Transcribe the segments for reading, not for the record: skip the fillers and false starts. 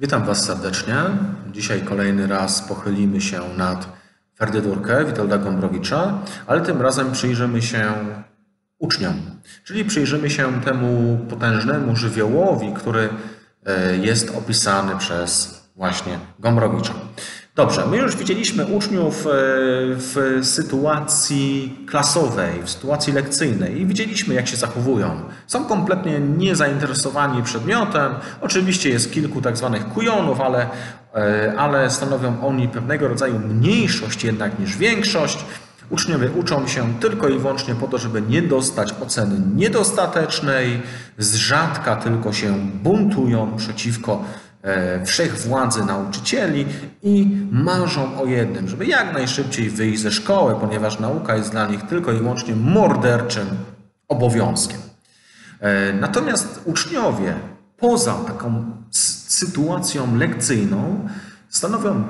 Witam Was serdecznie. Dzisiaj kolejny raz pochylimy się nad Ferdydurkę Witolda Gombrowicza, ale tym razem przyjrzymy się uczniom, czyli przyjrzymy się temu potężnemu żywiołowi, który jest opisany przez właśnie Gombrowicza. Dobrze, my już widzieliśmy uczniów w sytuacji klasowej, w sytuacji lekcyjnej i widzieliśmy, jak się zachowują. Są kompletnie niezainteresowani przedmiotem. Oczywiście jest kilku tak zwanych kujonów, ale stanowią oni pewnego rodzaju mniejszość jednak niż większość. Uczniowie uczą się tylko i wyłącznie po to, żeby nie dostać oceny niedostatecznej, z rzadka tylko się buntują przeciwko wszechwładzy nauczycieli i marzą o jednym, żeby jak najszybciej wyjść ze szkoły, ponieważ nauka jest dla nich tylko i wyłącznie morderczym obowiązkiem. Natomiast uczniowie poza taką sytuacją lekcyjną stanowią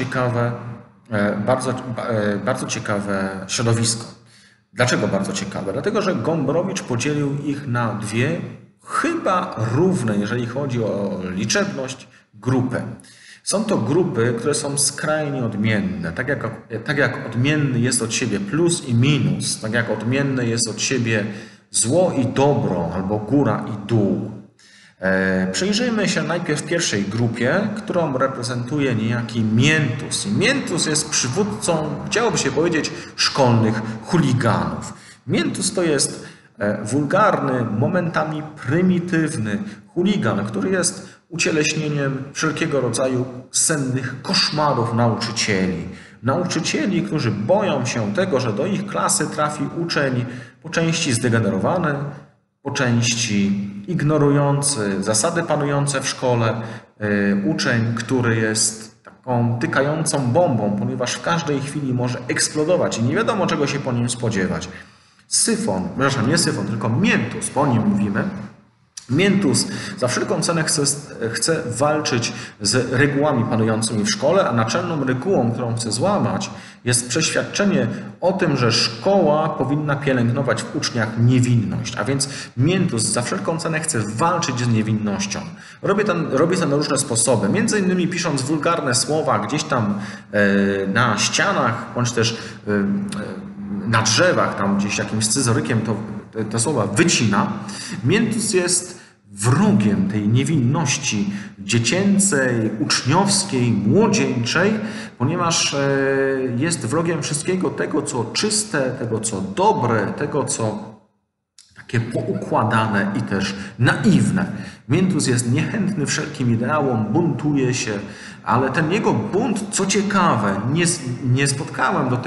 bardzo ciekawe środowisko. Dlaczego bardzo ciekawe? Dlatego, że Gombrowicz podzielił ich na dwie chyba równe, jeżeli chodzi o liczebność, grupy. Są to grupy, które są skrajnie odmienne. Tak jak odmienny jest od siebie plus i minus, tak jak odmienne jest od siebie zło i dobro, albo góra i dół. Przyjrzyjmy się najpierw pierwszej grupie, którą reprezentuje niejaki Miętus. Miętus jest przywódcą, chciałoby się powiedzieć, szkolnych chuliganów. Miętus to jest wulgarny, momentami prymitywny chuligan, który jest ucieleśnieniem wszelkiego rodzaju sennych koszmarów nauczycieli. Nauczycieli, którzy boją się tego, że do ich klasy trafi uczeń po części zdegenerowany, po części ignorujący zasady panujące w szkole, uczeń, który jest taką tykającą bombą, ponieważ w każdej chwili może eksplodować i nie wiadomo, czego się po nim spodziewać. Nie Syfon, tylko Miętus, po nim mówimy. Miętus za wszelką cenę chce walczyć z regułami panującymi w szkole, a naczelną regułą, którą chce złamać, jest przeświadczenie o tym, że szkoła powinna pielęgnować w uczniach niewinność. A więc Miętus za wszelką cenę chce walczyć z niewinnością. Robi to na różne sposoby, między innymi pisząc wulgarne słowa gdzieś tam na ścianach, bądź też na drzewach, tam gdzieś jakimś scyzorykiem te słowa wycina. Miętus jest wrogiem tej niewinności dziecięcej, uczniowskiej, młodzieńczej, ponieważ jest wrogiem wszystkiego tego, co czyste, tego, co dobre, tego, co takie poukładane i też naiwne. Miętus jest niechętny wszelkim ideałom, buntuje się, ale ten jego bunt, co ciekawe, nie spotkałem do tej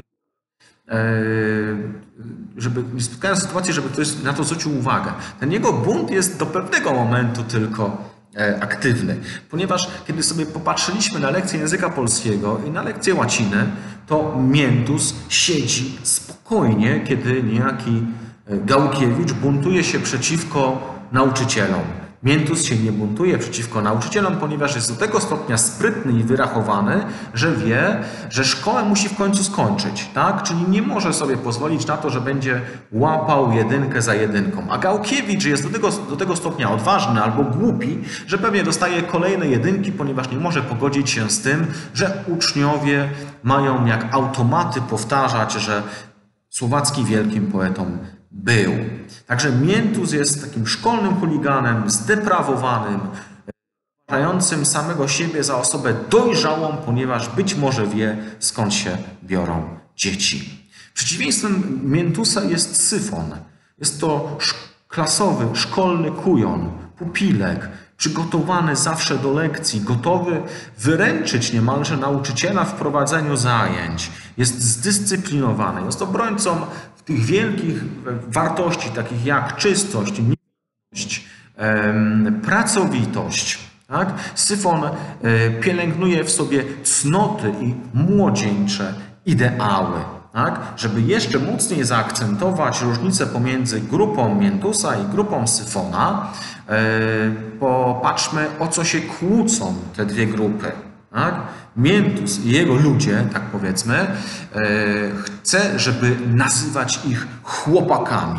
nie spotkałem sytuacji, żeby ktoś na to zwrócił uwagę. Ten jego bunt jest do pewnego momentu tylko aktywny, ponieważ kiedy sobie popatrzyliśmy na lekcję języka polskiego i na lekcję łaciny, to Miętus siedzi spokojnie, kiedy niejaki Gałkiewicz buntuje się przeciwko nauczycielom. Miętus się nie buntuje przeciwko nauczycielom, ponieważ jest do tego stopnia sprytny i wyrachowany, że wie, że szkołę musi w końcu skończyć, tak? Czyli nie może sobie pozwolić na to, że będzie łapał jedynkę za jedynką. A Gałkiewicz jest do tego stopnia odważny albo głupi, że pewnie dostaje kolejne jedynki, ponieważ nie może pogodzić się z tym, że uczniowie mają jak automaty powtarzać, że Słowacki wielkim poetą był. Także Miętus jest takim szkolnym chuliganem, zdeprawowanym, uważającym samego siebie za osobę dojrzałą, ponieważ być może wie, skąd się biorą dzieci. Przeciwieństwem Miętusa jest Syfon. Jest to klasowy, szkolny kujon, pupilek, przygotowany zawsze do lekcji, gotowy wyręczyć niemalże nauczyciela w prowadzeniu zajęć. Jest zdyscyplinowany, jest obrońcą tych wielkich wartości, takich jak czystość, miłość, pracowitość. Tak? Syfon pielęgnuje w sobie cnoty i młodzieńcze ideały. Tak? Żeby jeszcze mocniej zaakcentować różnicę pomiędzy grupą Miętusa i grupą Syfona, popatrzmy, o co się kłócą te dwie grupy. Tak? Miętus i jego ludzie, tak powiedzmy, chce, żeby nazywać ich chłopakami.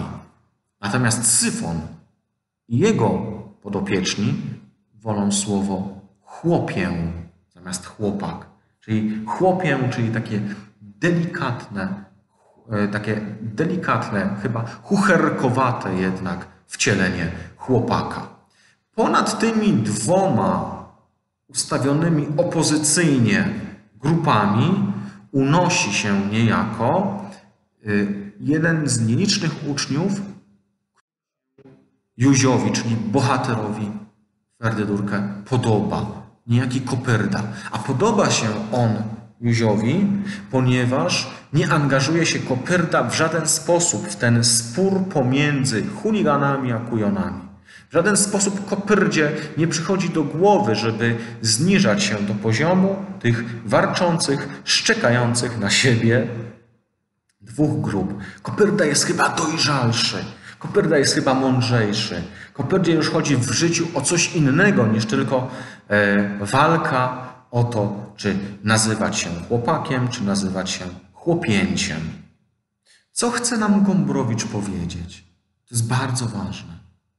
Natomiast Syfon i jego podopieczni wolą słowo chłopię zamiast chłopak. Czyli chłopię, czyli takie delikatne, chyba chucherkowate jednak wcielenie chłopaka. Ponad tymi dwoma ustawionymi opozycyjnie grupami unosi się niejako jeden z nielicznych uczniów Józiowi, czyli bohaterowi Ferdydurkę, podoba. Niejaki Kopyrda. A podoba się on Józiowi, ponieważ nie angażuje się Kopyrda w żaden sposób w ten spór pomiędzy chuliganami a kujonami. W żaden sposób Kopyrdzie nie przychodzi do głowy, żeby zniżać się do poziomu tych warczących, szczekających na siebie dwóch grup. Kopyrda jest chyba dojrzalszy. Kopyrda jest chyba mądrzejszy. Kopyrdzie już chodzi w życiu o coś innego niż tylko walka o to, czy nazywać się chłopakiem, czy nazywać się chłopięciem. Co chce nam Gombrowicz powiedzieć? To jest bardzo ważne.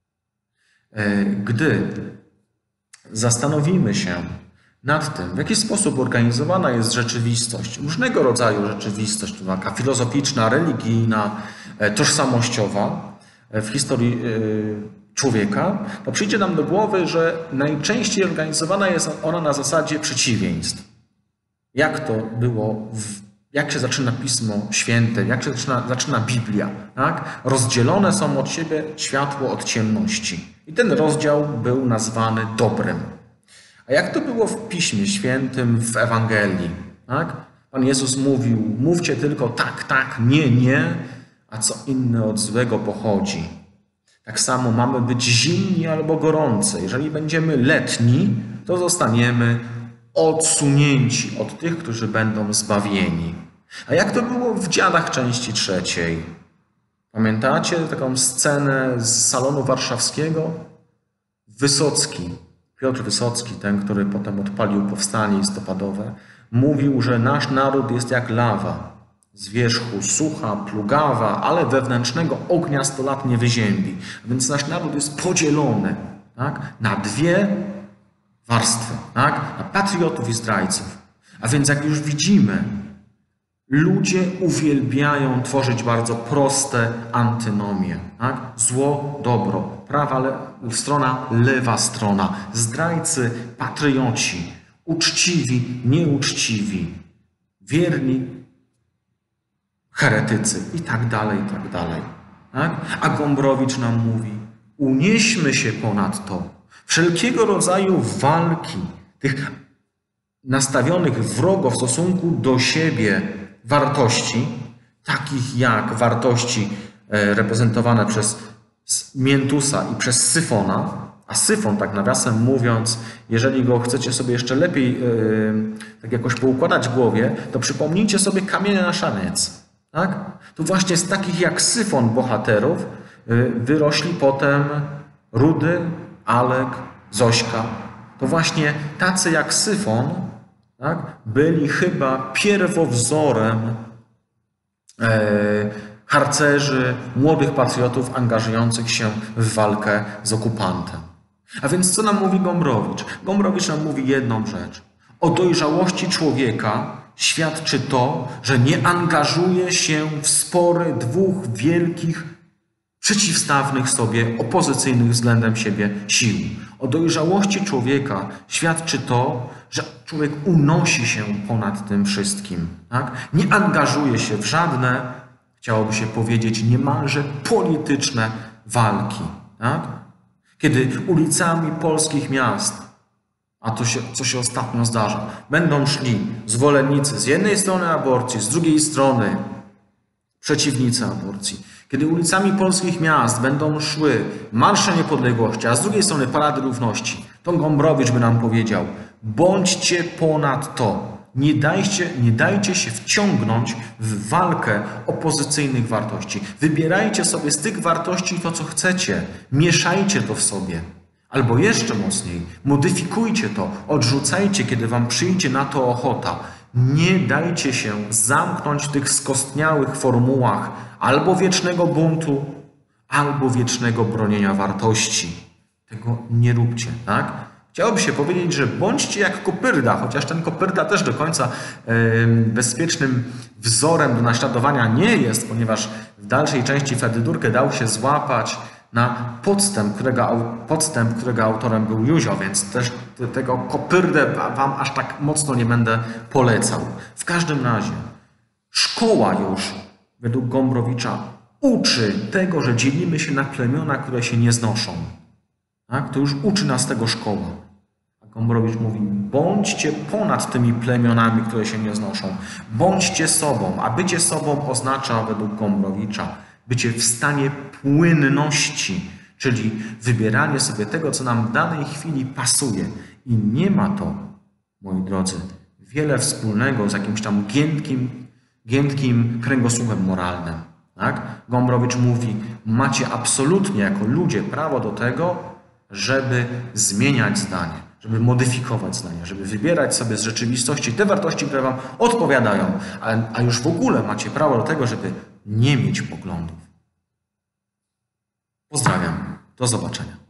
Gdy zastanowimy się nad tym, w jaki sposób organizowana jest rzeczywistość, różnego rodzaju rzeczywistość, taka filozoficzna, religijna, tożsamościowa w historii człowieka, to przyjdzie nam do głowy, że najczęściej organizowana jest ona na zasadzie przeciwieństw. Jak to było, jak się zaczyna Pismo Święte, jak się zaczyna Biblia. Tak? Rozdzielone są od siebie światło od ciemności. I ten rozdział był nazwany dobrem. A jak to było w Piśmie Świętym, w Ewangelii? Tak? Pan Jezus mówił, mówcie tylko tak, tak, nie, nie, a co inne od złego pochodzi. Tak samo mamy być zimni albo gorący. Jeżeli będziemy letni, to zostaniemy odsunięci od tych, którzy będą zbawieni. A jak to było w Dziadach części 3? Pamiętacie taką scenę z salonu warszawskiego? Wysocki, Piotr Wysocki, ten, który potem odpalił powstanie listopadowe, mówił, że nasz naród jest jak lawa. Z wierzchu sucha, plugawa, ale wewnętrznego ognia 100 lat nie wyziębi. A więc nasz naród jest podzielony, tak, na dwie warstwy, tak, na patriotów i zdrajców. A więc jak już widzimy, ludzie uwielbiają tworzyć bardzo proste antynomie. Tak? Zło, dobro, prawa strona, lewa strona, zdrajcy, patrioci, uczciwi, nieuczciwi, wierni, heretycy i tak dalej, i tak dalej. Tak? A Gombrowicz nam mówi, unieśmy się ponad to. Wszelkiego rodzaju walki, tych nastawionych wrogo w stosunku do siebie wartości, takich jak wartości reprezentowane przez Miętusa i przez Syfona, a Syfon, tak nawiasem mówiąc, jeżeli go chcecie sobie jeszcze lepiej tak jakoś poukładać w głowie, to przypomnijcie sobie Kamienia na szaniec. Tak? To właśnie z takich jak Syfon bohaterów wyrośli potem Rudy, Alek, Zośka. To właśnie tacy jak Syfon, tak, byli chyba pierwowzorem harcerzy, młodych patriotów angażujących się w walkę z okupantem. A więc co nam mówi Gombrowicz? Gombrowicz nam mówi jedną rzecz. O dojrzałości człowieka świadczy to, że nie angażuje się w spory dwóch wielkich, przeciwstawnych sobie, opozycyjnych względem siebie sił. O dojrzałości człowieka świadczy to, że człowiek unosi się ponad tym wszystkim. Tak? Nie angażuje się w żadne, chciałoby się powiedzieć, niemalże polityczne walki. Tak? Kiedy ulicami polskich miast, a to co się ostatnio zdarza, będą szli zwolennicy z jednej strony aborcji, z drugiej strony przeciwnicy aborcji. Kiedy ulicami polskich miast będą szły marsze niepodległości, a z drugiej strony parady równości, to Gombrowicz by nam powiedział, bądźcie ponad to. Nie dajcie się wciągnąć w walkę opozycyjnych wartości. Wybierajcie sobie z tych wartości to, co chcecie. Mieszajcie to w sobie. Albo jeszcze mocniej, modyfikujcie to, odrzucajcie, kiedy wam przyjdzie na to ochota. Nie dajcie się zamknąć w tych skostniałych formułach albo wiecznego buntu, albo wiecznego bronienia wartości. Tego nie róbcie, tak? Chciałoby się powiedzieć, że bądźcie jak kopyrda, chociaż ten kopyrda też do końca bezpiecznym wzorem do naśladowania nie jest, ponieważ w dalszej części Ferdydurkę dał się złapać na podstęp, którego autorem był Józio, więc też tego kopyrdę wam aż tak mocno nie będę polecał. W każdym razie szkoła już według Gombrowicza uczy tego, że dzielimy się na plemiona, które się nie znoszą. Tak? To już uczy nas tego szkoła. A Gombrowicz mówi, bądźcie ponad tymi plemionami, które się nie znoszą. Bądźcie sobą, a bycie sobą oznacza według Gombrowicza bycie w stanie płynności, czyli wybieranie sobie tego, co nam w danej chwili pasuje. I nie ma to, moi drodzy, wiele wspólnego z jakimś tam giętkim kręgosłupem moralnym. Tak? Gombrowicz mówi, macie absolutnie jako ludzie prawo do tego, żeby zmieniać zdanie, żeby modyfikować zdanie, żeby wybierać sobie z rzeczywistości te wartości, które wam odpowiadają, a już w ogóle macie prawo do tego, żeby nie mieć poglądów. Pozdrawiam. Do zobaczenia.